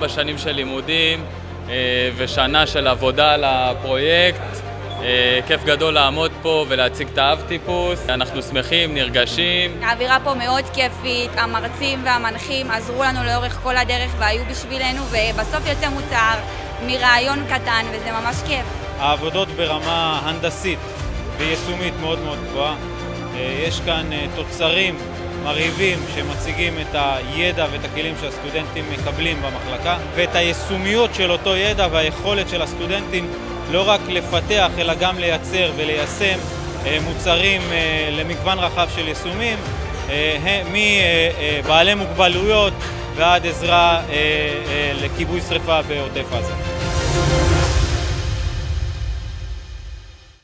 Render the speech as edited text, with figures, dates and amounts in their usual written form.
שנים של לימודים ושנה של עבודה על הפרויקט. כיף גדול לעמוד פה ולהציג את האב טיפוס. אנחנו שמחים, נרגשים. האווירה פה מאוד כיפית, המרצים והמנחים עזרו לנו לאורך כל הדרך והיו בשבילנו, ובסוף יוצא מוצר מרעיון קטן וזה ממש כיף. העבודות ברמה הנדסית ויישומית מאוד מאוד גבוהה. יש כאן תוצרים מרהיבים שמציגים את הידע ואת הכלים שהסטודנטים מקבלים במחלקה, ואת היישומיות של אותו ידע והיכולת של הסטודנטים לא רק לפתח אלא גם לייצר וליישם מוצרים למגוון רחב של יישומים, מבעלי מוגבלויות ועד עזרה לכיבוי שריפה בעוטף עזה.